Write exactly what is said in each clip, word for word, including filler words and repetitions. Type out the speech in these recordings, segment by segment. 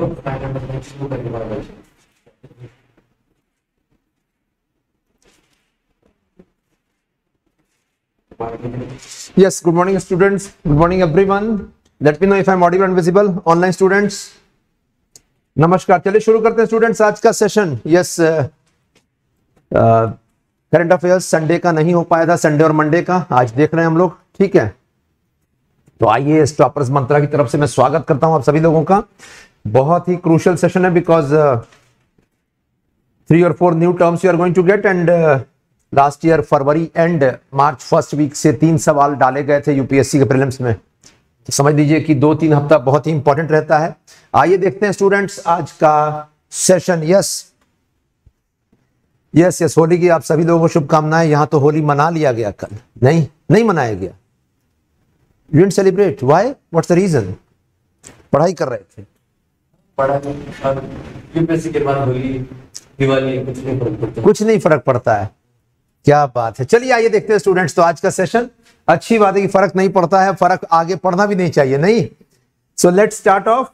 Yes, good morning students, good morning everyone. Let me know if I am audible and visible. Online students, नमस्कार. चलिए शुरू करते हैं students आज का session. Yes, current affairs Sunday का नहीं हो पाया था, संडे और मंडे का आज देख रहे हैं हम लोग. ठीक है, तो आइए टॉपर्स मंत्रा की तरफ से मैं स्वागत करता हूं आप सभी लोगों का. बहुत ही क्रूशियल सेशन है बिकॉज थ्री और four new terms you are going to get and last year February and March first week से तीन सवाल डाले गए थे यूपीएससी के प्रीलिम्स में. तो समझ लीजिए कि दो तीन हफ्ता बहुत ही इंपॉर्टेंट रहता है. आइए देखते हैं स्टूडेंट्स आज का session. Yes yes yes Holi की आप सभी लोगों को शुभकामनाएं. यहां तो होली मना लिया गया, कल नहीं नहीं मनाया गया. You didn't celebrate, why, what's the reason? पढ़ाई कर रहे थे. यूपीएससी के बाद होली दिवाली कुछ नहीं फर्क पड़ता. कुछ नहीं फर्क पड़ता है. क्या बात है. चलिए आइए देखते हैं स्टूडेंट्स तो आज का सेशन. अच्छी बात है कि फर्क नहीं पड़ता है, फर्क आगे पढ़ना भी नहीं चाहिए. नहीं, सो लेट्स स्टार्ट ऑफ.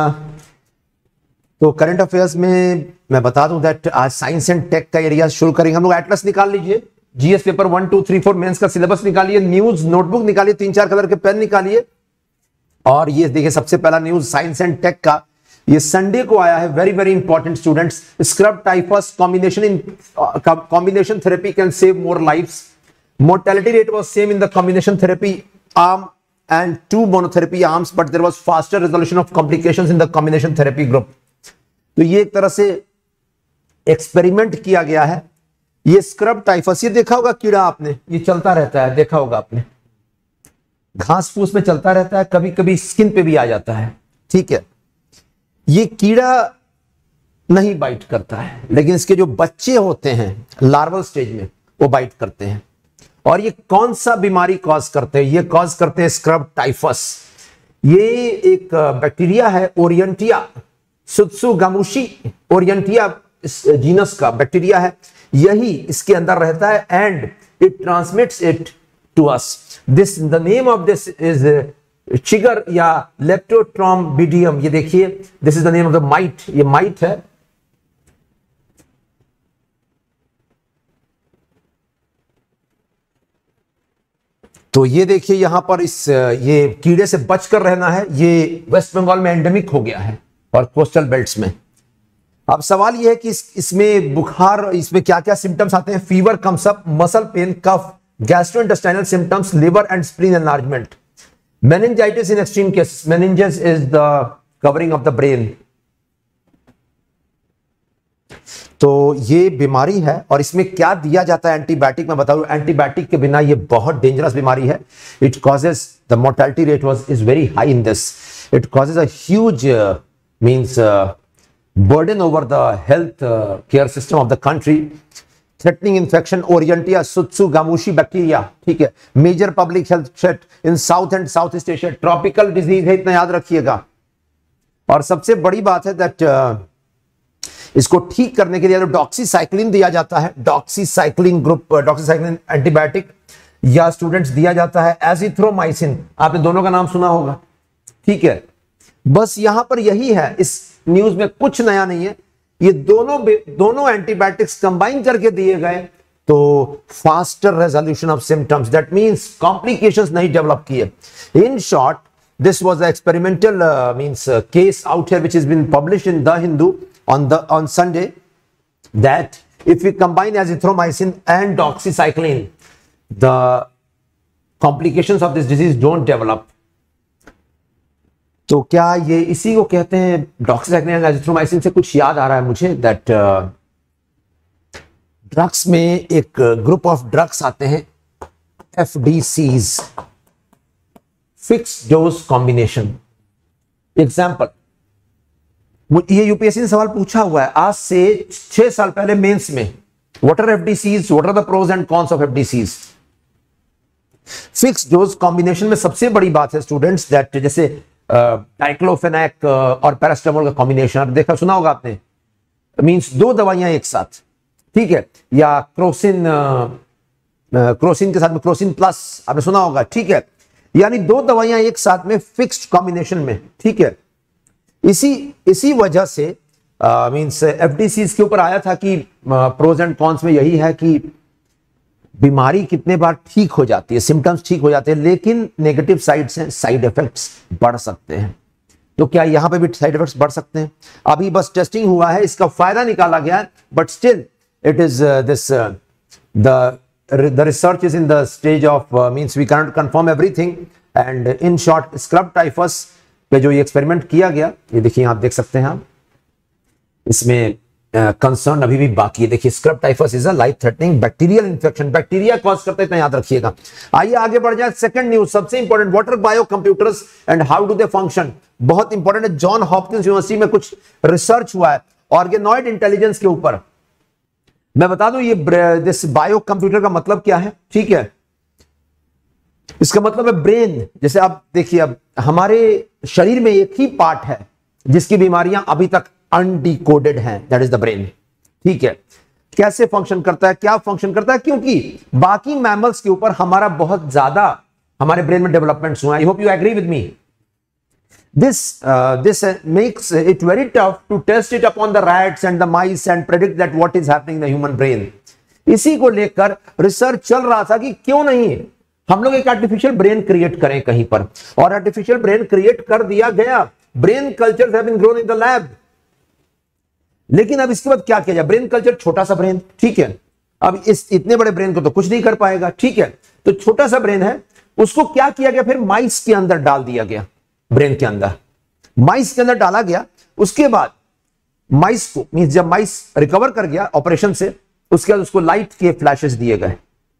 तो करंट अफेयर्स में मैं बता दूं दैट आज साइंस एंड टेक का एरिया शुरू करेंगे हम लोग. एटलस निकाल लीजिए, GS paper one two three four mains का सिलेबस निकालिए, न्यूज नोटबुक निकालिए, तीन चार कलर के पेन निकालिए. और ये देखिए सबसे पहला न्यूज साइंस एंड टेक का, ये संडे को आया है. Very very important students. Scrub typhus combination in combination therapy can save more lives. Mortality rate was same in the combination therapy arm and two monotherapy arms, but there was faster resolution of complications in the combination therapy group. तो ये एक तरह से experiment किया गया है. ये scrub typhus, ये देखा होगा कीड़ा आपने, ये चलता रहता है, देखा होगा आपने, घास फूस में चलता रहता है, कभी कभी स्किन पे भी आ जाता है. ठीक है, ये कीड़ा नहीं बाइट करता है, लेकिन इसके जो बच्चे होते हैं लार्वल स्टेज में वो बाइट करते हैं. और ये कौन सा बीमारी कॉज करते हैं? ये कॉज करते हैं स्क्रब टाइफस. ये एक बैक्टीरिया है, ओरिएंटिया सुत्सुगामुशी ओरिएंटिया जीनस का बैक्टीरिया है. यही इसके अंदर रहता है and it transmits it to us. This the name of this is chigger या लेप्टोट्रॉम्बिडियम. ये देखिए, this is the name of the mite. ये माइट है. तो ये देखिए यहां पर इस ये कीड़े से बचकर रहना है. ये वेस्ट बंगाल में एंडेमिक हो गया है और कोस्टल बेल्ट्स में. अब सवाल ये है कि इस, इसमें बुखार, इसमें क्या क्या सिम्टम्स आते हैं? Fever comes up, muscle pain, cough, gastrointestinal symptoms, liver and spleen enlargement, meningitis in extreme cases. Meninges is the covering of the brain. तो ये बीमारी है और इसमें क्या दिया जाता है? एंटीबायोटिक. मैं बताऊं, एंटीबायोटिक के बिना ये बहुत डेंजरस बीमारी है. It causes the mortality rate was is very high in this. It causes a huge means burden over the health care system of the country. Threatening infection, Orientia tsutsugamushi bacteria. ठीक है, major public health threat in South and South East Asia. Tropical disease है, इतना याद रखिएगा. और सबसे बड़ी बात है दैट इसको ठीक करने के लिए डॉक्सीसाइक्लिन दिया जाता है. डॉक्सीसाइक्लिन ग्रुप, डॉक्सीसाइक्लिन एंटीबायोटिक, या स्टूडेंट्स दिया जाता है एजिथ्रोमाइसिन. आपने दोनों का नाम सुना होगा. ठीक है, बस यहां पर यही है, इस न्यूज में कुछ नया नहीं है. ये दोनों दोनों एंटीबायोटिक्स कंबाइन करके दिए गए तो faster resolution of symptoms, that means complications नहीं डेवलप किए. In short, this was an experimental uh, means uh, case out here which has been published in The Hindu on the on Sunday, that if we combine azithromycin and doxycycline, the complications of this disease don't develop. तो क्या ये इसी को कहते हैं doxycycline and azithromycin? से कुछ याद आ रहा है मुझे दैट ड्रग्स में एक ग्रुप ऑफ ड्रग्स आते हैं, F D Cs, fix dose combination. Example, ये यूपीएससी ने सवाल पूछा हुआ है आज से छह साल पहले मेंस में. What are FDCs, what are the pros and cons of FDCs? Fix dose combination में सबसे बड़ी बात है स्टूडेंट्स दैट जैसे डाइक्लोफेनेक और पैरास्टामोल का कॉम्बिनेशन देखा सुना होगा आपने. मींस दो दवाइयां एक साथ. ठीक है, या क्रोसिन, क्रोसिन के साथ में क्रोसिन प्लस आपने सुना होगा. ठीक है, यानी दो दवाइयां एक साथ में फिक्स्ड कॉम्बिनेशन में. ठीक है, इसी इसी वजह से मींस एफडीसीज के ऊपर आया था कि प्रोज एंड कॉन्स में यही है कि बीमारी कितने बार ठीक हो जाती है, सिम्टम्स ठीक हो जाते हैं, लेकिन नेगेटिव साइड्स हैं, साइड इफेक्ट्स बढ़ सकते हैं। तो क्या यहां पे भी साइड इफेक्ट्स बढ़ सकते हैं? अभी बस टेस्टिंग हुआ है, इसका फायदा निकाला गया है, but still it is this the the research is in the stage of uh, means we cannot confirm everything and in short scrub typhus पे जो ये एक्सपेरिमेंट किया गया, ये देखिए आप देख सकते हैं, आप इसमें कंसर्न uh, अभी भी बाकी है। देखिए scrub typhus is a life threatening bacterial infection, bacteria cause करता है, इतना याद रखिएगा। आइए आगे बढ़ जाए। सेकंड न्यूज सबसे important, what are bio computers and how do they function, बहुत इंपॉर्टेंट है। जॉन हॉपकिंस यूनिवर्सिटी में कुछ रिसर्च हुआ है ऑर्गेनॉइड इंटेलिजेंस के ऊपर। मैं बता दूं ये दिस बायो कंप्यूटर का मतलब क्या है, ठीक है? इसका मतलब है ब्रेन। जैसे आप देखिए, अब हमारे शरीर में एक ही पार्ट है जिसकी बीमारियां अभी तक अनडिकोडेड हैं, दैट इज द ब्रेन, ठीक है? कैसे फंक्शन करता है, क्या फंक्शन करता है, क्योंकि बाकी मैमल्स के ऊपर हमारा बहुत ज्यादा हमारे ब्रेन में डेवलपमेंट्स हुआ है। I hope you agree with me. This uh, this uh, makes it very tough to test it upon the rats and the mice and predict that what is happening in the human brain. इसी को लेकर research चल रहा था कि क्यों नहीं हम लोग एक आर्टिफिशियल ब्रेन क्रिएट करें कहीं पर, और आर्टिफिशियल ब्रेन क्रिएट कर दिया गया। Brain cultures have been grown in the lab. लेकिन अब इसके बाद क्या किया जाए? ब्रेन कल्चर, छोटा सा ब्रेन, ठीक है? अब इस इतने बड़े ब्रेन को तो कुछ नहीं कर पाएगा, ठीक है? तो छोटा सा ब्रेन है, उसको क्या किया गया, फिर माइस के अंदर डाल दिया गया। ब्रेन के अंदर माइस के अंदर डाला गया। उसके बाद माइस को मींस जब माइस रिकवर कर गया ऑपरेशन से, उसके बाद उसको लाइट के फ्लैशेस दिए गए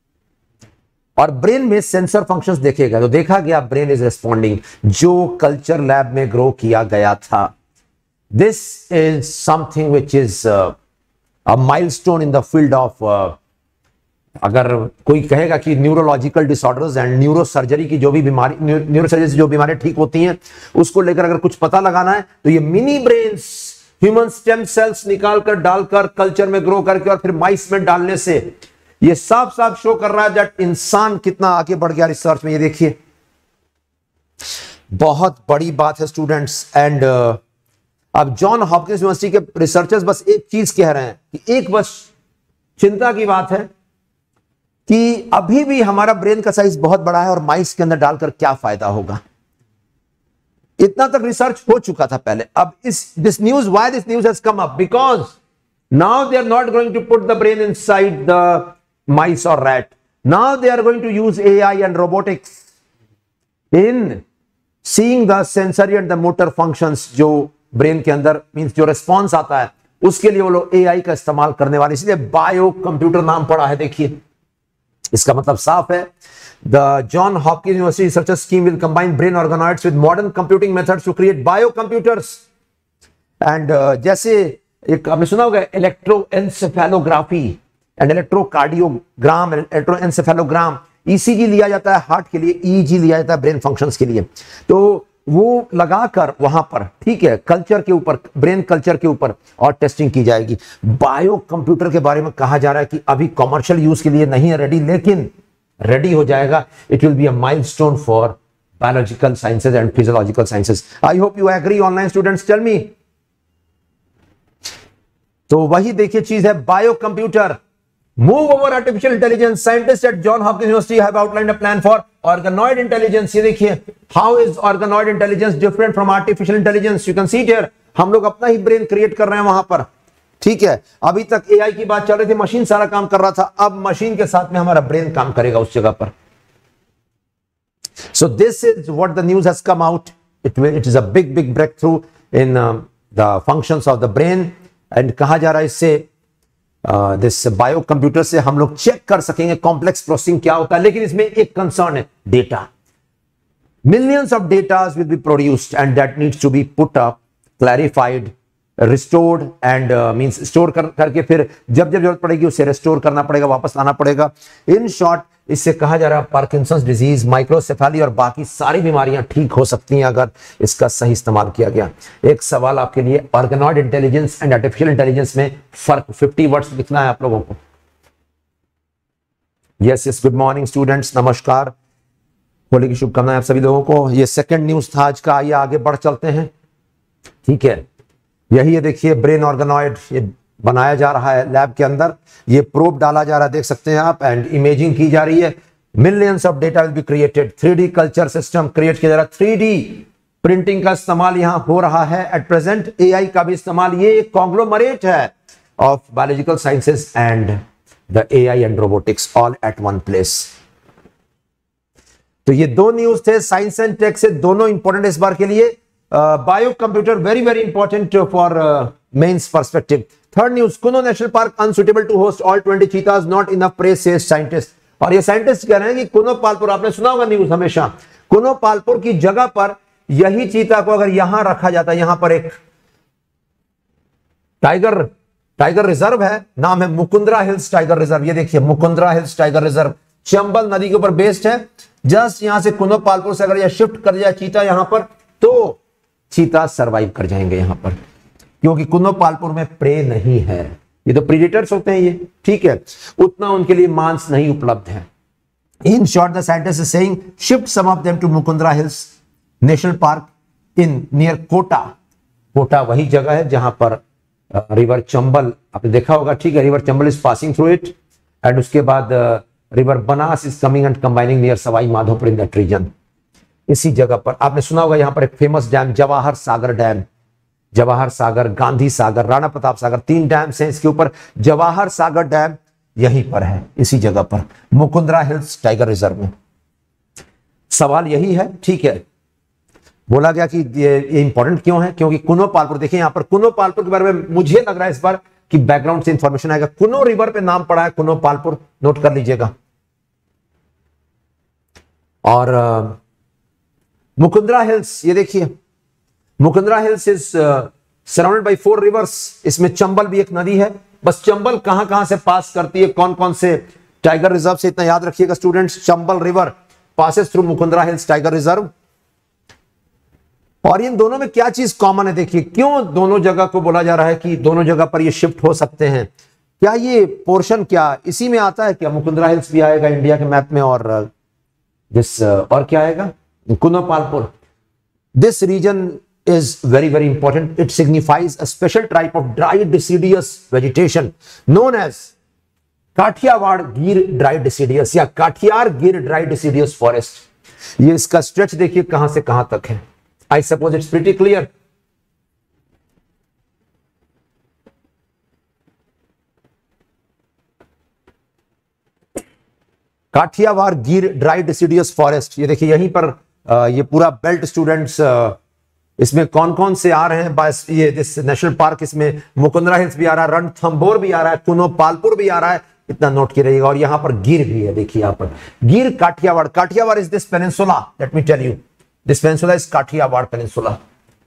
और ब्रेन में सेंसर फंक्शंस देखे गए। तो देखा गया ब्रेन इज रिस्पॉन्डिंग, जो कल्चर लैब में ग्रो किया गया था। This is something which is a milestone in the field of, अगर कोई कहेगा कि neurological disorders and neuro surgery की जो भी बीमारी, न्यूरो सर्जरी से जो बीमारी ठीक होती हैं, उसको लेकर अगर कुछ पता लगाना है तो ये mini brains, human stem cells निकालकर डालकर कल्चर में ग्रो करके और फिर माइस में डालने से ये साफ साफ शो कर रहा है दैट इंसान कितना आगे बढ़ गया रिसर्च में। ये देखिए बहुत बड़ी बात है स्टूडेंट्स। एंड uh, अब जॉन हॉपकिंस यूनिवर्सिटी के रिसर्चर्स बस एक चीज कह रहे हैं कि एक बस चिंता की बात है कि अभी भी हमारा ब्रेन का साइज बहुत बड़ा है और माइस के अंदर डालकर क्या फायदा होगा। इतना तक रिसर्च हो चुका था पहले। अब इस this news, why this news has come up, because now they are not going to put the brain inside the mice और rat, now they are going to use AI and robotics in seeing the sensory and the motor functions. जो brain के अंदर means जो response आता है उसके लिए वो लोग एआई का इस्तेमाल करने वाले, इसलिए बायो कंप्यूटर नाम पड़ा है। देखिए इसका मतलब साफ है, the John Hopkins University research scheme will combine brain organoids with modern computing methods to create bio computers. And जैसे एक आपने सुना होगा electroencephalography and electrocardiogram, electroencephalogram, ECG लिया जाता है हार्ट के लिए, ईईजी लिया जाता है ब्रेन फंक्शंस के लिए। तो वो लगाकर वहां पर, ठीक है, कल्चर के ऊपर, ब्रेन कल्चर के ऊपर और टेस्टिंग की जाएगी। बायो कंप्यूटर के बारे में कहा जा रहा है कि अभी कमर्शियल यूज के लिए नहीं है रेडी, लेकिन रेडी हो जाएगा। It will be a milestone for biological sciences and physiological sciences. I hope you agree online students, tell me. तो वही देखिए चीज है bio computer. Move over artificial intelligence. Scientists at John Hopkins University have outlined a plan for organoid intelligence. ये देखिए, how is organoid intelligence different from artificial intelligence? You can see it here. हम लोग अपना ही brain create कर रहे हैं वहां पर, ठीक है? अभी तक एआई की बात चल रही थी, मशीन सारा काम कर रहा था, अब मशीन के साथ में हमारा ब्रेन काम करेगा उस जगह पर। So this is what the news has come out. It will, it is a big big breakthrough in uh, the functions of the brain. And कहा जा रहा है इससे दिस बायो कंप्यूटर से हम लोग चेक कर सकेंगे कॉम्प्लेक्स प्रोसेसिंग क्या होता है। लेकिन इसमें एक कंसर्न है, data. Millions of datas will be produced and that needs to be put up, clarified, restored and means store कर करके फिर जब जब जरूरत पड़ेगी उसे रिस्टोर करना पड़ेगा, वापस लाना पड़ेगा। इन शॉर्ट इससे कहा जा रहा है पार्किंसंस डिजीज, माइक्रोसेफेली और बाकी सारी बीमारियां ठीक हो सकती हैं अगर इसका सही इस्तेमाल किया गया। एक सवाल आपके लिए, organoid intelligence and artificial intelligence में फर्क, फिफ्टी वर्ड्स लिखना है आप लोगों को। Yes yes, good morning students, नमस्कार, होली की शुभकामनाएं आप सभी लोगों को। ये सेकंड न्यूज था आज का। आइए आगे बढ़ चलते हैं। ठीक है, यही है देखिए ब्रेन ऑर्गेनॉइड, ये बनाया जा रहा है लैब के अंदर, ये प्रोब डाला जा रहा है, देख सकते हैं आप, एंड इमेजिंग की जा रही है। Millions of data will be created, three D culture system create किया जा रहा है, थ्री डी प्रिंटिंग का इस्तेमाल यहां हो रहा है एट प्रेजेंट, एआई का भी इस्तेमाल। ये एक कॉन्ग्लोमरेट है of biological sciences and the AI and robotics all at one place. तो ये दो न्यूज थे साइंस एंड टेक से, दोनों इंपॉर्टेंट इस बार के लिए। Bio computer very very important for mains perspective. Third news, Kuno National Park unsuitable to host all twenty cheetahs, not enough press says scientist. और ये साइंटिस्ट कह रहे हैं कि कुनो पालपुर, आपने सुना होगा न्यूज हमेशा, कुनो पालपुर की जगह पर यही चीता को अगर यहां रखा जाता, यहां पर एक टाइगर टाइगर रिजर्व है, नाम है मुकुंदरा हिल्स टाइगर रिजर्व। ये देखिए Mukundra hills tiger Reserve Chambal नदी के ऊपर बेस्ड है। जस्ट यहां से कुनो पालपुर से अगर यह शिफ्ट कर जाए चीता यहां पर, तो चीता सरवाइव कर जाएंगे यहां पर, क्योंकि कुनो पालपुर में प्रे नहीं है, ये तो प्रीडेटर्स होते हैं ये, ठीक है, उतना उनके लिए मांस नहीं उपलब्ध है। In short the scientist is saying shift some of them to Mukundra Hills National Park in near Kota. Kota वही जगह है जहां पर रिवर चंबल आपने देखा होगा, ठीक है, river Chambal is passing through it, and उसके बाद river Banas is coming and combining near Sawai Madhopur in that region. इसी जगह पर आपने सुना होगा यहां पर एक famous dam Jawahar Sagar dam, Jawahar Sagar, Gandhi Sagar, Rana Pratap Sagar, तीन डैम्स हैं इसके ऊपर। जवाहर सागर डैम यहीं पर है, इसी जगह पर मुकुंदरा हिल्स टाइगर रिजर्व में। सवाल यही है, ठीक है, बोला गया कि ये इंपॉर्टेंट क्यों है, क्योंकि कुनो पालपुर, देखिए यहां पर कुनो पालपुर के बारे में मुझे लग रहा है इस बार कि बैकग्राउंड से इंफॉर्मेशन आएगा। कुनो रिवर पे नाम पड़ा है कुनो पालपुर, नोट कर लीजिएगा। और मुकुंदरा हिल्स, ये देखिए Mukundra Hills is surrounded by four rivers, इसमें चंबल भी एक नदी है। बस चंबल कहां कहां से पास करती है, कौन कौन से टाइगर रिजर्व से, इतना याद रखिएगा students, Chambal river passes through Mukundra hills tiger Reserve. और इन दोनों में क्या चीज कॉमन है, देखिए क्यों दोनों जगह को बोला जा रहा है कि दोनों जगह पर ये शिफ्ट हो सकते हैं। क्या ये पोर्शन क्या इसी में आता है, क्या मुकुंदरा हिल्स भी आएगा इंडिया के मैप में, और दिस और क्या आएगा Kuno Palpur. This region is very very important. It signifies a special type of dry deciduous vegetation known as Kathiawar Gir dry deciduous या काठियार गिर ड्राई डिसीडियस फॉरेस्ट। ये इसका स्ट्रेच देखिए कहां से कहां तक है। I suppose it's pretty clear. Kathiawar Gir dry deciduous forest, ये देखिए यहीं पर आ, ये पूरा बेल्ट स्टूडेंट्स, इसमें कौन कौन से आ रहे हैं, बस ये दिस नेशनल पार्क, इसमें मुकुंदरा हिल्स भी आ रहा है, रणथंभौर भी आ रहा है, कुनो पालपुर भी आ रहा है, इतना नोट कीजिएगा। और यहां पर गिर भी है, देखिए यहां पर Gir Kathiawar. Kathiawar is this peninsula, let me tell you, this peninsula is Kathiawar peninsula.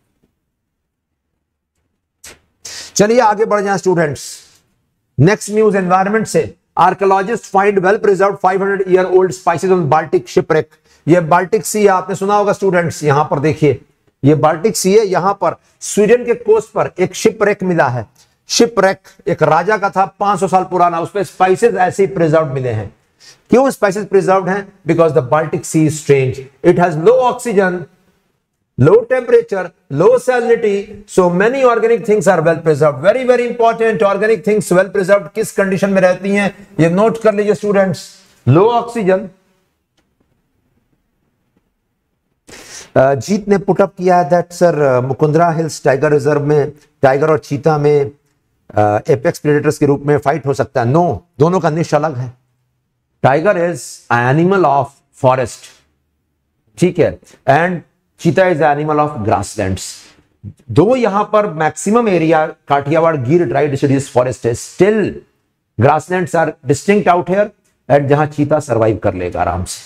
चलिए आगे बढ़ जाए स्टूडेंट्स। नेक्स्ट न्यूज एनवायरमेंट से, archaeologist find well preserved five hundred year old spices on Baltic shipwreck. ये बाल्टिक सी आपने सुना होगा स्टूडेंट्स, यहां पर देखिए ये बाल्टिक सी है, यहां पर स्वीडन के कोस्ट पर एक शिपरेक मिला है। शिपरेक एक राजा का था, पांच सौ साल पुराना, उस पर स्पाइसेस ऐसे ही प्रिजर्व मिले हैं। क्यों स्पाइसेस प्रिजर्व्ड हैं? Because the Baltic sea is strange, it has low oxygen, low temperature, low salinity, so many organic things are well preserved. Very very important, organic things well preserved किस condition में रहती हैं, ये note कर लीजिए students. लो oxygen. जीत ने put up किया है that sir Mukundra hills tiger reserve में टाइगर और चीता में एपेक्स प्रेडेटर्स के रूप में फाइट हो सकता है। नो, दोनों का निश अलग है। Tiger is animal of forest, ठीक है, एंड चीता इज एनिमल ऑफ ग्रासलैंड्स। दो यहां पर maximum area Kathiawar Gir dry deciduous forest है, still grasslands are distinct out here, and जहां चीता सरवाइव कर लेगा आराम से।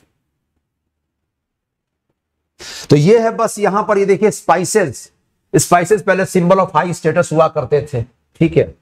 तो ये है बस यहां पर, ये देखिए स्पाइसेस, स्पाइसेस पहले सिंबल ऑफ हाई स्टेटस हुआ करते थे, ठीक है।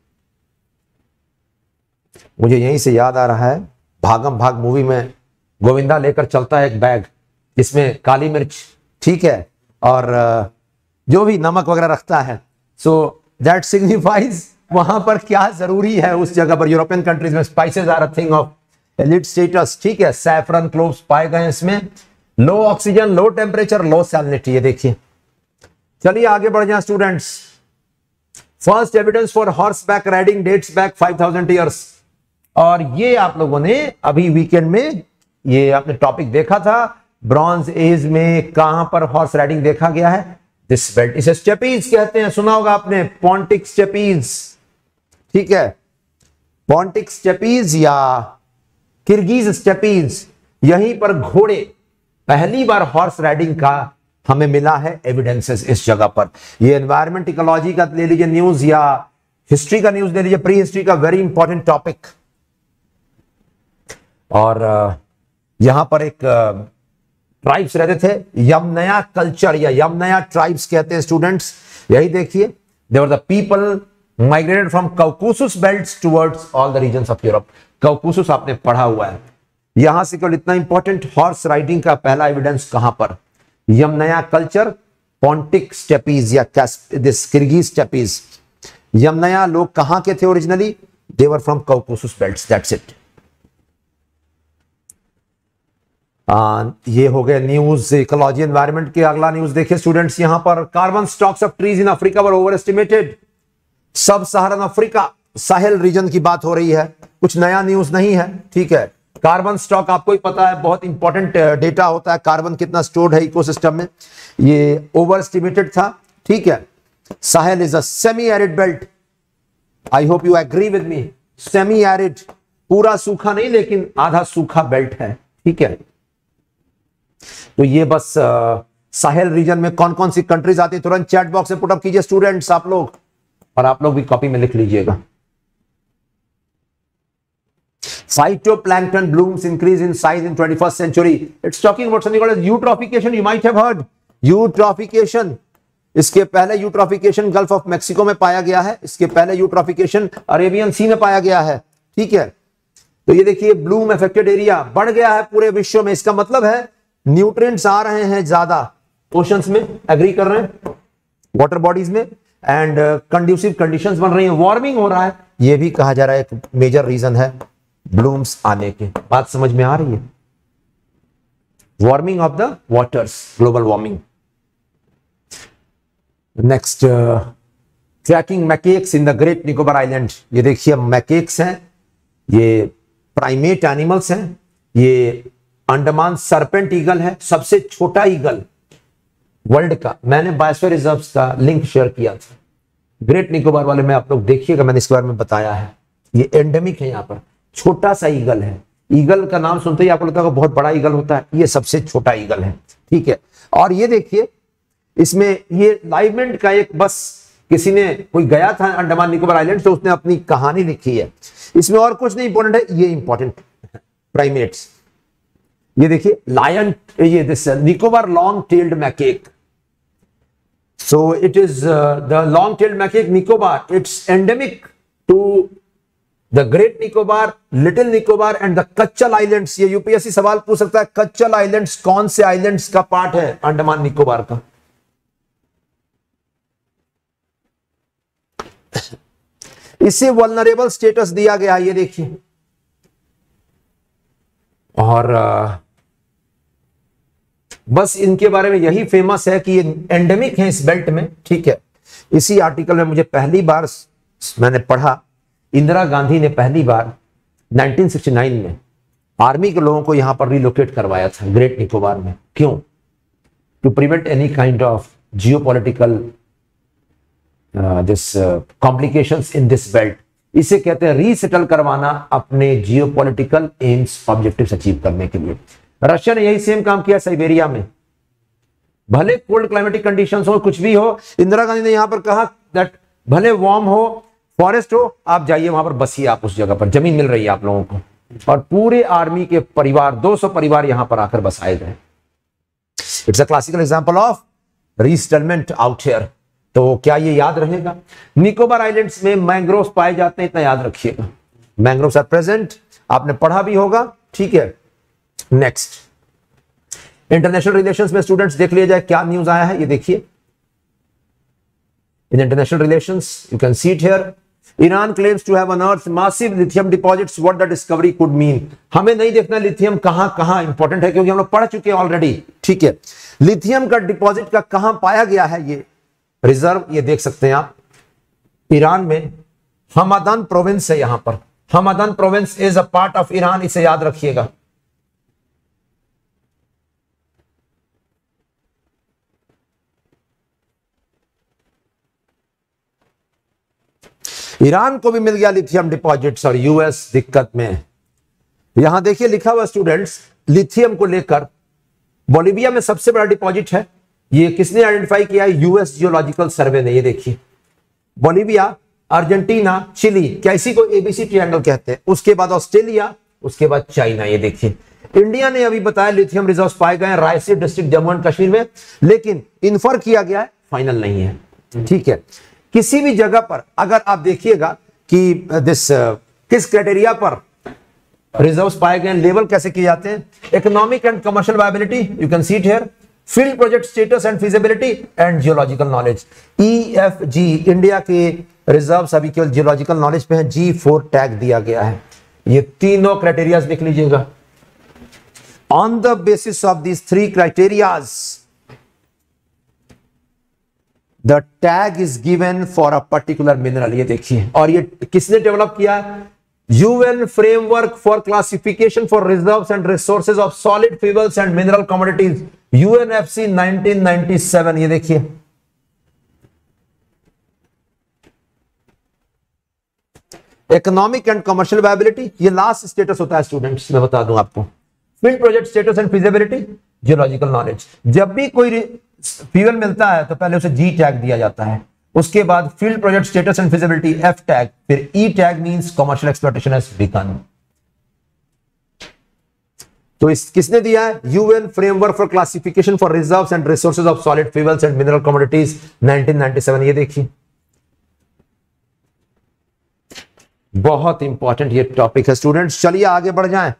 मुझे यहीं से याद आ रहा है, भागम भाग मूवी में गोविंदा लेकर चलता है एक बैग जिसमें काली मिर्च, ठीक है, और जो भी नमक वगैरह रखता है। सो दैट सिग्निफाइज वहां पर क्या जरूरी है उस जगह पर। यूरोपियन कंट्रीज में spices are a thing of elite status, ठीक है। सैफरन, क्लोव्स पाए गए इसमें। Low oxygen, low temperature, low salinity, ये देखिए चलिए आगे बढ़ जाए students. First evidence for horse back riding dates back five thousand years. और ये आप लोगों ने अभी वीकेंड में ये आपने टॉपिक देखा था, ब्रॉन्ज एज में कहां पर हॉर्स राइडिंग देखा गया है? This belt. इसे स्टेपीज कहते हैं, सुना होगा आपने, पॉन्टिक स्टेपीज। ठीक है, पॉन्टिक स्टेपीज या किर्गिज स्टेपीज, यहीं पर घोड़े पहली बार हॉर्स राइडिंग का हमें मिला है एविडेंसेस इस जगह पर। ये एनवायरमेंट इकोलॉजी का ले लीजिए न्यूज या हिस्ट्री का न्यूज ले लीजिए, प्री हिस्ट्री का वेरी इंपॉर्टेंट टॉपिक। और यहां पर एक ट्राइब्स रहते थे, यमनया कल्चर या यमनया ट्राइब्स कहते हैं स्टूडेंट्स। यही देखिए, they were the people migrated from Caucasus belts towards all the regions of Europe. Caucasus आपने पढ़ा हुआ है। यहां से केवल इतना इंपॉर्टेंट, हॉर्स राइडिंग का पहला एविडेंस कहां पर? यमनया कल्चर, पॉन्टिक स्टेपीज या दिस किर्गिज स्टेपीज। यमनया लोग कहां के थे originally? They were from Caucasus belts, that's it. आ, ये हो गया न्यूज इकोलॉजी एनवायरनमेंट के। अगला न्यूज देखिए स्टूडेंट्स, यहां पर carbon stocks of trees in Africa were over estimated. Sub Saharan Africa, Sahel region की बात हो रही है, कुछ नया न्यूज नहीं है। ठीक है, कार्बन स्टॉक आपको ही पता है, बहुत इंपॉर्टेंट डेटा होता है, कार्बन कितना स्टोर्ड है इकोसिस्टम में, ये ओवर एस्टिमेटेड था। ठीक है, Sahel is a semi arid belt. I hope you agree with me. Semi arid, पूरा सूखा नहीं लेकिन आधा सूखा बेल्ट है। ठीक है, तो ये बस साहेल रीजन में कौन कौन सी कंट्रीज आती है तुरंत चैट बॉक्स में पुटअप कीजिए स्टूडेंट्स आप लोग, और आप लोग भी कॉपी में लिख लीजिएगा। Phytoplankton blooms increase in size in twenty-first century. It's talking about something called as eutrophication. You might have heard eutrophication. इसके पहले यूट्रॉफिकेशन गल्फ ऑफ मेक्सिको में पाया गया है, इसके पहले यूट्रॉफिकेशन अरेबियन सी में पाया गया है। ठीक है, तो ये देखिए ब्लूम अफेक्टेड एरिया बढ़ गया है पूरे विश्व में। इसका मतलब है न्यूट्रिएंट्स आ रहे हैं ज्यादा ओशंस में, एग्री कर रहे हैं, वाटर बॉडीज में, एंड कंड्यूसिव कंडीशंस बन रही हैं, वार्मिंग हो रहा है। ये भी कहा जा रहा है एक मेजर रीजन है ब्लूम्स आने के। बात समझ में आ रही है? Warming of the waters, global warming. Next, tracking macaques in the great Nicobar island. ये देखिए मैकेक्स हैं, ये प्राइमेट एनिमल्स हैं। ये अंडमान सरपेंट ईगल है, सबसे छोटा ईगल वर्ल्ड का। मैंने बायोस्फीयर रिजर्व्स का लिंक शेयर किया था, ग्रेट निकोबार वाले में, आप लोग देखिएगा, मैंने इसके बारे में बताया है। ये एंडेमिक है, यहाँ पर छोटा सा ईगल है। ईगल का नाम सुनते ही आपको लगता है बहुत बड़ा ईगल होता है, ये सबसे छोटा ईगल है। ठीक है, और ये देखिए इसमें ये लाइवमेंट का एक, बस किसी ने, कोई गया था अंडमान निकोबार आइलैंड तो उसने अपनी कहानी लिखी है। इसमें और कुछ नहीं इंपॉर्टेंट है, ये इंपॉर्टेंट प्राइमेट्स। ये देखिए लायन, ये this Nicobar long tailed macaque. So it is the long tailed macaque Nicobar, it's endemic to the great Nicobar, little Nicobar and the Katchal islands. ये यूपीएससी सवाल पूछ सकता है, कच्चल आइलैंड्स कौन से आइलैंड्स का पार्ट है अंडमान निकोबार का? इसे वल्नरेबल स्टेटस दिया गया, ये देखिए। और uh, बस इनके बारे में यही फेमस है कि ये एंडेमिक है इस बेल्ट में। ठीक है, इसी आर्टिकल में मुझे पहली बार मैंने पढ़ा, इंदिरा गांधी ने पहली बार नाइनटीन सिक्सटी नाइन में आर्मी के लोगों को यहां पर रिलोकेट करवाया था ग्रेट निकोबार में। क्यों? To prevent any kind of geopolitical this complications in this belt. इसे कहते हैं रीसेटल करवाना अपने जियोपॉलिटिकल एम्स, ऑब्जेक्टिव्स अचीव करने के लिए। रशिया ने यही सेम काम किया साइबेरिया में। भले कोल्ड क्लाइमेटिक कंडीशंस हो, कुछ भी हो, इंदिरा गांधी ने यहां पर कहा दैट भले वार्म हो, फॉरेस्ट हो, आप जाइए वहां पर, बसिए आप उस जगह पर, जमीन मिल रही है आप लोगों को। और पूरे आर्मी के परिवार, दो सौ परिवार यहां पर आकर बसाए गए। It's a classical example of resettlement out here. तो क्या ये याद रहेगा? निकोबार आइलैंड्स में मैंग्रोव्स पाए जाते हैं, इतना याद रखिएगा। मैंग्रोव्स आर प्रेजेंट, आपने पढ़ा भी होगा। ठीक है, नेक्स्ट, इंटरनेशनल रिलेशंस में स्टूडेंट्स देख लिया जाए क्या न्यूज आया है। ये देखिए, in international relations you can see it here. Iran claims to have unearthed massive lithium deposits, what the discovery could mean. हमें नहीं देखना लिथियम कहां कहां इंपॉर्टेंट है, क्योंकि हम लोग पढ़ चुके हैं ऑलरेडी। ठीक है, लिथियम का डिपॉजिट का कहां पाया गया है, ये रिजर्व, ये देख सकते हैं आप, ईरान में हमादान प्रोविंस है। यहां पर Hamadan province is a part of Iran, इसे याद रखिएगा। ईरान को भी मिल गया लिथियम डिपॉजिट्स और यूएस दिक्कत में। यहां देखिए लिखा हुआ स्टूडेंट्स, लिथियम को लेकर बोलिविया में सबसे बड़ा डिपॉजिट है। ये किसने आइडेंटिफाई किया है? यूएस जियोलॉजिकल सर्वे ने। ये देखिए बोलिविया, अर्जेंटीना, चिली, कैसी को एबीसी ट्रायंगल कहते हैं, उसके बाद ऑस्ट्रेलिया, उसके बाद चाइना। ये देखिए इंडिया ने अभी बताया लिथियम रिजर्व्स पाए गए रायसी डिस्ट्रिक्ट जम्मू एंड कश्मीर में, लेकिन इन्फर किया गया है, फाइनल नहीं है। ठीक है, किसी भी जगह पर अगर आप देखिएगा कि दिस किस क्राइटेरिया पर रिजर्व्स पाए गए, लेवल कैसे किए जाते हैं, economic and commercial viability, you can see it here, field project status and feasibility and geological knowledge. E F G, India के रिजर्व्स अभी केवल जियोलॉजिकल नॉलेज पे है, जी फोर टैग दिया गया है। ये तीनों क्राइटेरिया लिख लीजिएगा। On the basis of these three criterias the tag is given for a particular mineral. ये देखिए, और ये किसने डेवलप किया है? UN framework for classification for reserves and resources of solid fuels and mineral commodities, UNFC nineteen ninety seven. ये देखिए economic and commercial viability, ये लास्ट स्टेटस होता है स्टूडेंट्स, मैं बता दूं आपको। Field project status and feasibility, geological knowledge. जब भी कोई फ्यूल मिलता है तो पहले उसे जी टैग दिया जाता है, उसके बाद field project status and feasibility F tag, फिर E tag means commercial exploitation has begun. तो इस किसने दिया है? UN framework for classification for reserves and resources of solid fuels and mineral commodities nineteen ninety seven. ये देखिए बहुत important ये टॉपिक है स्टूडेंट्स। चलिए आगे बढ़ जाएं।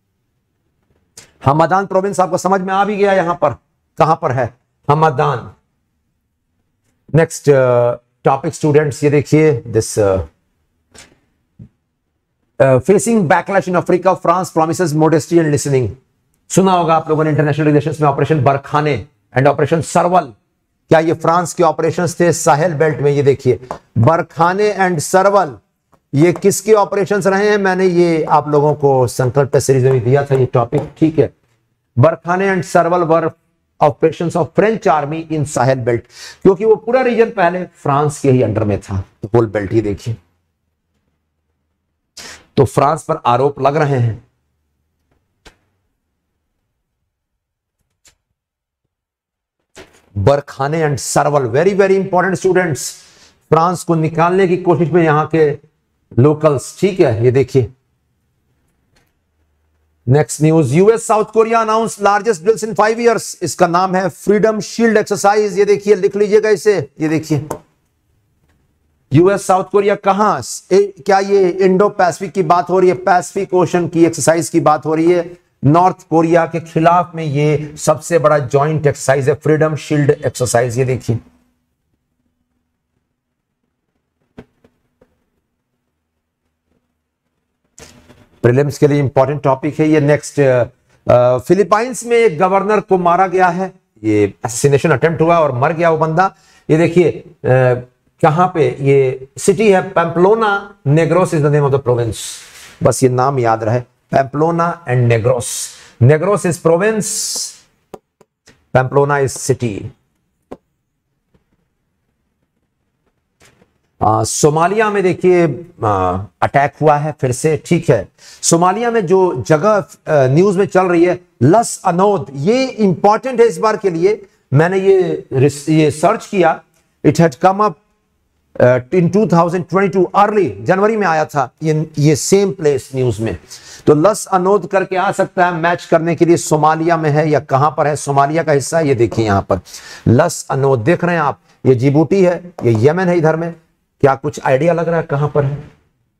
हमादान प्रोविंस आपको समझ में आ भी गया, यहां पर कहां पर है हमादान। नेक्स्ट टॉपिक स्टूडेंट्स, ये देखिए this facing backlash in Africa, France promises modesty and listening. सुना होगा आप लोगों ने इंटरनेशनल रिलेशंस में operation Barkhane and operation Serval. क्या ये फ्रांस के ऑपरेशंस थे साहेल बेल्ट में? ये देखिए बरखाने एंड सरवल, ये किसके ऑपरेशंस रहे हैं? मैंने ये आप लोगों को संकल्प सीरीज में भी दिया था ये टॉपिक। ठीक है, Barkhane and Serval were operations of French army in Sahel belt, क्योंकि वो पूरा रीजन पहले फ्रांस के ही अंडर में था, होल बेल्ट। ही देखिए तो फ्रांस पर आरोप लग रहे हैं। Barkhane and Serval very very important students, France को निकालने की कोशिश में यहां के लोकल्स। ठीक है, ये देखिए next news, US South Korea announce largest drills in five years. इसका नाम है फ्रीडम शील्ड एक्सरसाइज। ये देखिए लिख लीजिएगा इसे। ये देखिए यूएस साउथ कोरिया कहां, क्या ये इंडो पैसिफिक की बात हो रही है? पैसिफिक ओशन की एक्सरसाइज की बात हो रही है। नॉर्थ कोरिया के खिलाफ में ये सबसे बड़ा जॉइंट एक्सरसाइज है, फ्रीडम शील्ड एक्सरसाइज। ये देखिए प्रीलिम्स के लिए इंपॉर्टेंट टॉपिक है ये। नेक्स्ट, फिलीपाइंस में एक गवर्नर को मारा गया है, ये असैसिनेशन अटेम्प्ट हुआ और मर गया वो बंदा। ये देखिए कहां पे, ये सिटी है Pamplona, Negros is the name of the province. बस ये नाम याद रहे, Pamplona and Negros. Negros is province, Pamplona is city. आ, सोमालिया में देखिए अटैक हुआ है फिर से। ठीक है, सोमालिया में जो जगह न्यूज में चल रही है लस अनोद, ये इंपॉर्टेंट है इस बार के लिए। मैंने ये ये सर्च किया, it had come up in two thousand twenty two, early जनवरी में आया था ये ये सेम प्लेस न्यूज में। तो लस अनोद करके आ सकता है, मैच करने के लिए सोमालिया में है या कहां पर है, सोमालिया का हिस्सा है। ये देखिए यहां पर लस अनोद देख रहे हैं आप, ये जिबूटी है, ये यमन है इधर में। क्या कुछ आइडिया लग रहा है कहां पर है?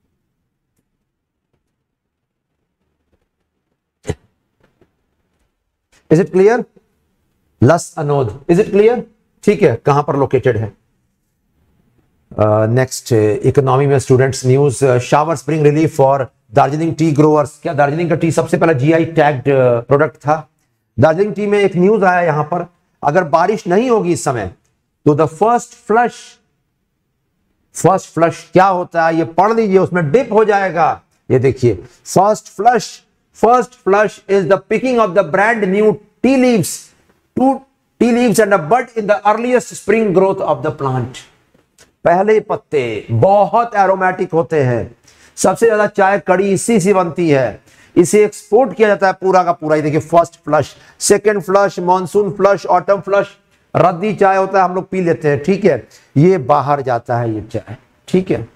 Is it clear? Las Anod, is it clear? ठीक है, कहां पर लोकेटेड है? नेक्स्ट इकोनॉमी में students news, showers bring relief for Darjeeling tea growers. क्या दार्जिलिंग का टी सबसे पहला जीआई टैग्ड प्रोडक्ट था? दार्जिलिंग टी में एक न्यूज आया यहां पर, अगर बारिश नहीं होगी इस समय तो the first flush, first flush क्या होता है ये पढ़ लीजिए, उसमें डिप हो जाएगा। ये देखिए first flush, first flush is the picking of the brand new tea leaves, two tea leaves and a bud in the earliest spring growth of the plant. पहले पत्ते बहुत एरोमेटिक होते हैं, सबसे ज्यादा चाय कड़ी इसी से बनती है, इसे एक्सपोर्ट किया जाता है पूरा का पूरा। ये देखिए first flush, second flush, monsoon flush, autumn flush, रद्दी चाय होता है हम लोग पी लेते हैं, ठीक है, ये बाहर जाता है ये चाय, ठीक है।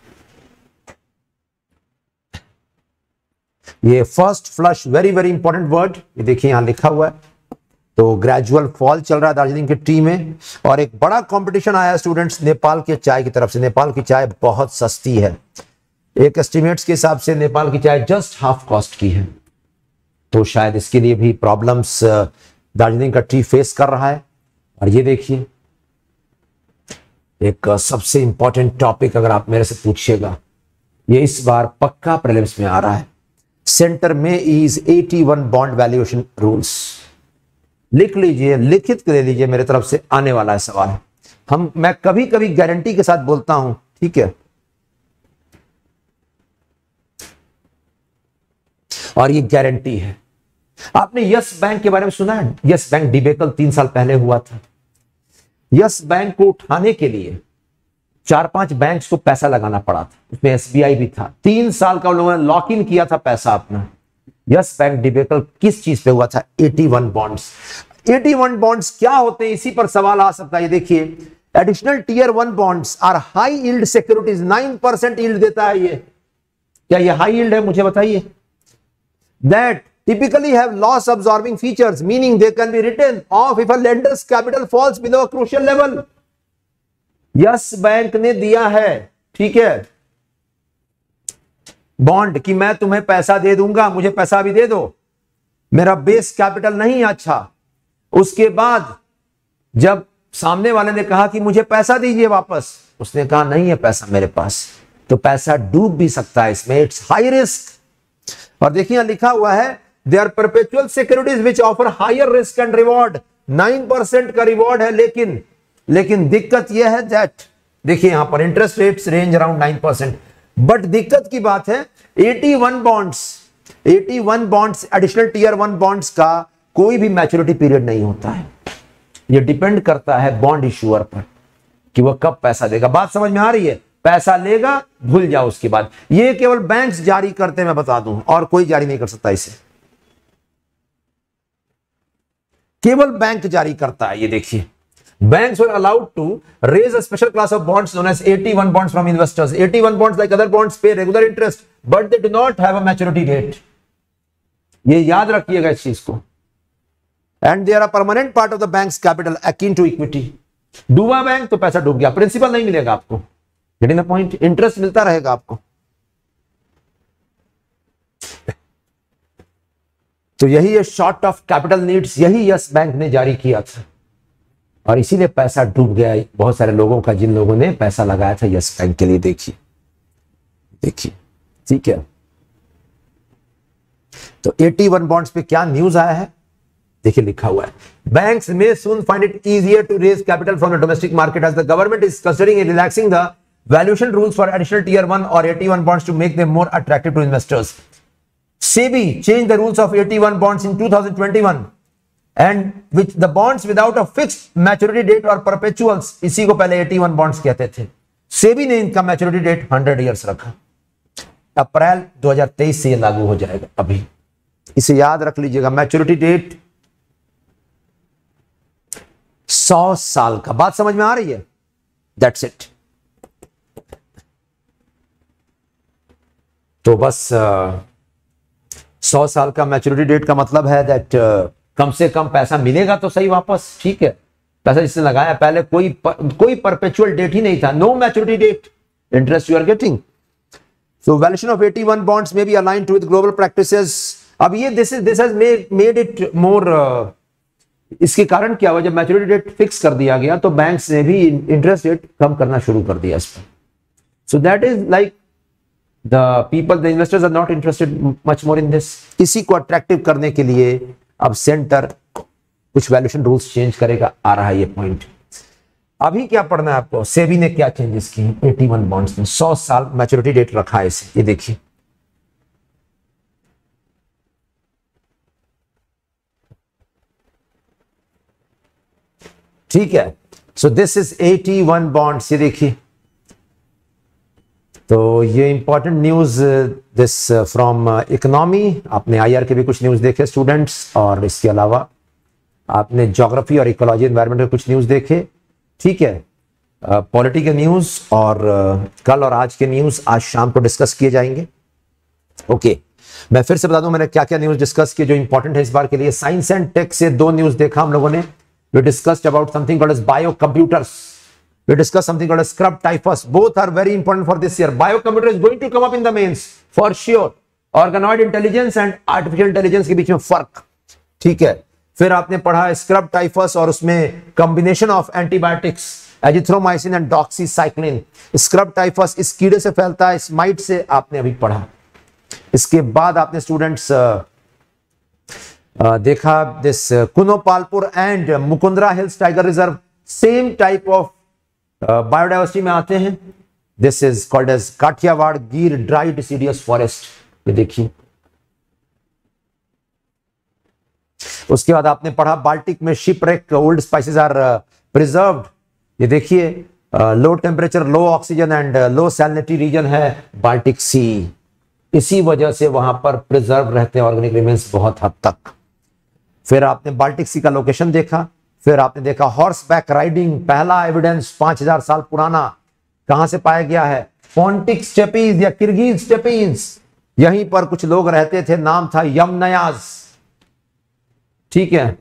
ये first flush very very important word, ये देखिए यहां लिखा हुआ है। तो ग्रेजुअल फॉल चल रहा है दार्जिलिंग की टी में, और एक बड़ा कंपटीशन आया है स्टूडेंट्स नेपाल के चाय की तरफ से। नेपाल की चाय बहुत सस्ती है, एक एस्टिमेट्स के हिसाब से नेपाल की चाय जस्ट हाफ कॉस्ट की है, तो शायद इसके लिए भी प्रॉब्लम्स दार्जिलिंग का टी फेस कर रहा है। और ये देखिए एक सबसे इंपॉर्टेंट टॉपिक अगर आप मेरे से पूछिएगा, ये इस बार पक्का प्रीलिम्स में आ रहा है, सेंटर में इज इक्यासी बॉन्ड वैल्यूएशन रूल्स। लिख लीजिए, लिखित ले लीजिए, मेरे तरफ से आने वाला है सवाल। हम मैं कभी कभी गारंटी के साथ बोलता हूं, ठीक है, और ये गारंटी है। आपने यस बैंक के बारे में सुना है? यस बैंक डिबेकल तीन साल पहले हुआ था। यस बैंक को उठाने के लिए चार पांच बैंक्स को पैसा लगाना पड़ा था, उसमें एसबीआई भी था। तीन साल का उन लोगों ने लॉक इन किया था पैसा अपना। यस बैंक डिबेकल किस चीज पे हुआ था? इक्यासी बॉन्ड्स। इक्यासी बॉन्ड्स क्या होते हैं, इसी पर सवाल आ सकता है। ये देखिए, additional tier one bonds are high yield securities, nine percent yield देता है। ये क्या ये हाई यील्ड है? मुझे बताइए। That typically have loss absorbing features, meaning they can be written off if a lender's capital falls below a crucial level. Yes Bank ने दिया है, ठीक है, बॉन्ड कि मैं तुम्हें पैसा दे दूंगा, मुझे पैसा भी दे दो, मेरा बेस कैपिटल नहीं अच्छा। उसके बाद जब सामने वाले ने कहा कि मुझे पैसा दीजिए वापस, उसने कहा नहीं है पैसा मेरे पास, तो पैसा डूब भी सकता है इसमें, इट्स हाई रिस्क। और देखिए यहां लिखा हुआ है they are perpetual securities which offer higher risk and reward. Nine percent का रिवॉर्ड है, लेकिन लेकिन दिक्कत यह है दैट देखिए यहां पर interest rates range around nine percent. But दिक्कत की बात है इक्यासी बॉन्ड्स, इक्यासी bonds additional tier one bonds का कोई भी मैच्योरिटी पीरियड नहीं होता है। यह डिपेंड करता है बॉन्ड इश्यूअर पर कि वह कब पैसा देगा। बात समझ में आ रही है? पैसा लेगा, भूल जाओ उसके बाद। ये केवल बैंक्स जारी करते हैं, मैं बता दूं, और कोई जारी नहीं कर सकता इसे, केवल बैंक जारी करता है। ये देखिए, banks were allowed to raise a special class of bonds known as A T one bonds from investors. A T one bonds, like other bonds, pay regular interest, but they do not have a maturity date. ये याद रखिएगा इस चीज को। And they are a permanent part of the bank's capital, akin to equity. डूबा bank तो पैसा डूब गया, प्रिंसिपल नहीं मिलेगा आपको, getting the point? इंटरेस्ट मिलता रहेगा आपको। तो यही है शॉर्ट ऑफ कैपिटल नीड्स, यही यस बैंक ने जारी किया था, और इसीलिए पैसा डूब गया बहुत सारे लोगों का, जिन लोगों ने पैसा लगाया था यस बैंक के लिए। देखिए देखिए, ठीक है। तो इक्यासी बॉन्ड्स पे क्या न्यूज आया है, देखिए लिखा हुआ है, बैंक्स में soon find it easier to raise capital from the domestic market as the government is considering relaxing the valuation rules for additional tier one और इक्यासी bonds to make them more attractive to investors. SEBI changed the rules of इक्यासी bonds in two thousand twenty-one, and which the bonds without a fixed maturity date or perpetuals, इसी को पहले इक्यासी bonds कहते थे। सेबी ने इनका मैच्योरिटी डेट हंड्रेड इयर्स रखा। अप्रैल दो हज़ार तेईस से ये लागू हो जाएगा। अभी इसे याद रख लीजिएगा, मैच्योरिटी डेट सौ साल का। बात समझ में आ रही है? That's it. तो बस uh, सौ साल का मैच्योरिटी डेट का मतलब है दैट uh, कम से कम पैसा मिलेगा तो सही वापस, ठीक है। पैसा जिसने लगाया पहले कोई पर, कोई परपेचुअल डेट ही नहीं था, no maturity date, interest you are getting. So valuation of इक्यासी bonds may be aligned with global practices. अब ये this is this has made it more, इसके कारण क्या हुआ, जब मैच्योरिटी डेट फिक्स कर दिया गया तो बैंक्स ने भी इंटरेस्ट रेट कम करना शुरू कर दिया इस पर। So that is like the people, the investors are not interested much more in this. इसी को अट्रैक्टिव करने के लिए अब सेंटर कुछ वैल्यूएशन रूल्स चेंज करेगा, आ रहा है ये पॉइंट। अभी क्या पढ़ना है आपको, सेबी ने क्या चेंजेस किए इक्यासी बॉन्ड्स में, सौ साल मैच्योरिटी डेट रखा है इसे, ये देखिए ठीक है। सो दिस इज इक्यासी बॉन्ड्स, ये देखिए। तो ये important news this from economy. आपने आईआर के भी कुछ न्यूज देखे स्टूडेंट्स, और इसके अलावा आपने ज्योग्राफी और इकोलॉजी एनवायरनमेंट के कुछ न्यूज देखे, ठीक है। पॉलिटी के न्यूज और uh, कल और आज के न्यूज आज शाम को डिस्कस किए जाएंगे। Okay okay. मैं फिर से बता दूं मैंने क्या क्या न्यूज डिस्कस किए जो इंपॉर्टेंट है इस बार के लिए। साइंस एंड टेक से दो न्यूज देखा हम लोगों ने। We discussed about something called as bio computers, we discuss something called as scrub typhus, both are very important for this year. Bio computer is going to come up in the mains for sure. Organoid intelligence and artificial intelligence के बीच में फर्क, ठीक है। फिर आपने पढ़ा scrub typhus और उसमें combination of antibiotics azithromycin and doxycycline. Scrub typhus इस कीड़े से फैलता है, इस माइट से, आपने अभी पढ़ा। इसके बाद आपने स्टूडेंट्स देखा this Kuno Palpur and Mukundra hills tiger reserve, same type of biodiversity में आते हैं। This is called as Kathiawar Gir dry deciduous forest, ये देखिए। उसके बाद आपने पढ़ा बाल्टिक में shipwreck old spices are preserved, ये देखिए। Low temperature, low oxygen and low salinity region है बाल्टिक सी, इसी वजह से वहां पर प्रिजर्व रहते हैं ऑर्गेनिक रिमेन्स बहुत हद तक। फिर आपने बाल्टिक सी का लोकेशन देखा। फिर आपने देखा हॉर्स बैक राइडिंग, पहला एविडेंस पांच हजार साल पुराना कहां से पाया गया है, पोंटिक स्टेपीज या किर्गिज स्टेपीज, यहीं पर कुछ लोग रहते थे, नाम था यमनयाज, ठीक है।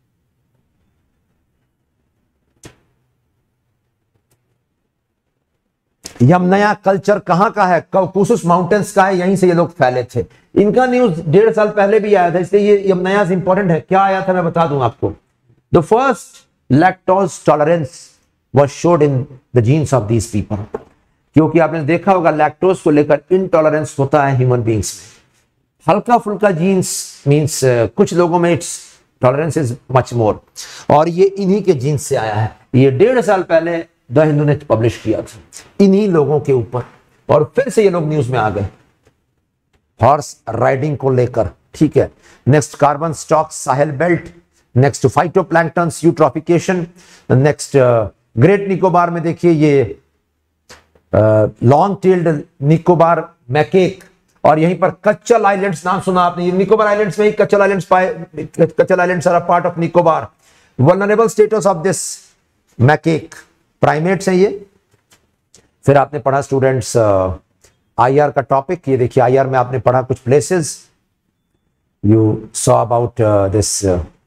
यमनया कल्चर कहां का है, कौकुसुस माउंटेन्स का है, यहीं से ये लोग फैले थे। इनका न्यूज डेढ़ साल पहले भी आया था, इसलिए ये यमनयाज इंपॉर्टेंट है। क्या आया था मैं बता दूं आपको। The first lactose tolerance was showed in the genes of these people, क्योंकि आपने देखा होगा लैक्टोज को लेकर इनटॉलरेंस होता है ह्यूमन बींग्स में। हल्का फुल्का जीन्स मींस कुछ लोगों में its tolerance is much more, और ये इन्हीं के जीन्स से आया है। ये डेढ़ साल पहले द हिंदू ने पब्लिश किया था इन्हीं लोगों के ऊपर, और फिर से ये लोग न्यूज में आ गए हॉर्स राइडिंग को लेकर, ठीक है। Next carbon stock Sahel belt, next phytoplanktons eutrophication, next great Nicobar में देखिए ये लॉन्ग टेल्ड निकोबार मैकेक, और यहीं पर कच्चल आइलैंड्स, नाम सुना आपने, ये निकोबार आइलैंड्स में ही कच्चल आइलैंड्स पाए। Katchal islands are a part of Nicobar. Vulnerable status of this macaque, primates हैं ये। फिर आपने पढ़ा स्टूडेंट्स आईआर का टॉपिक, ये देखिए आईआर में आपने पढ़ा कुछ places, you saw about this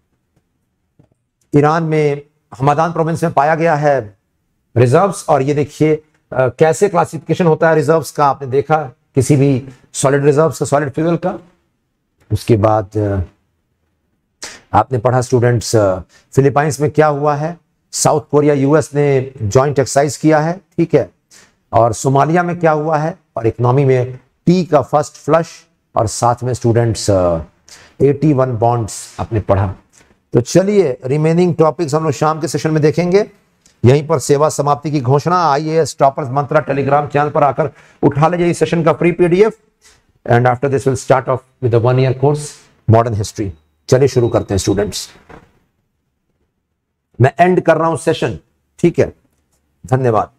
Iran में हमादान प्रोविंस में पाया गया है रिजर्व्स, और ये देखिए uh, कैसे क्लासिफिकेशन होता है रिजर्व्स का, आपने देखा किसी भी सॉलिड रिजर्व्स का, सॉलिड फ्यूल का। उसके बाद uh, आपने पढ़ा स्टूडेंट्स फिलीपाइंस में क्या हुआ है, साउथ कोरिया यूएस ने जॉइंट एक्सरसाइज किया है, ठीक है। और सोमालिया में क्या हुआ है, और इकोनॉमी में टी का फर्स्ट फ्लश, और साथ में स्टूडेंट्स इक्यासी बॉन्ड्स आपने पढ़ा। तो चलिए रिमेनिंग टॉपिक्स हम लोग शाम के सेशन में देखेंगे। यहीं पर सेवा समाप्ति की घोषणा, IAS toppers Mantra Telegram channel पर आकर उठा लीजिए इस सेशन का free PDF, and after this will start off with the one year course modern history. चलिए शुरू करते हैं स्टूडेंट्स, मैं एंड कर रहा हूं सेशन, ठीक है। धन्यवाद।